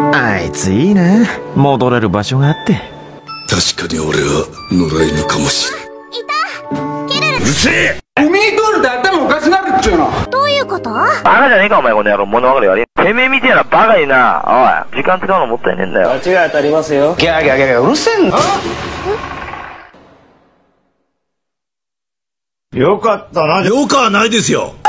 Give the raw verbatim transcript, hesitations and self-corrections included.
あいついいな、戻れる場所があって。 確かに俺は野良犬かもしれん。 いた。ケルル。 うるせえ。 おめえ通りで頭おかしなるっちゅうの。 どういうこと？ バカじゃねえかお前この野郎、物分かり悪い。てめえみてえなバカにな、おい時間使うのもったいねえんだよ。 間違い当たりますよ。ギャーギャーギャーギャーうるせえんだ。 よかったな。よかはないですよ。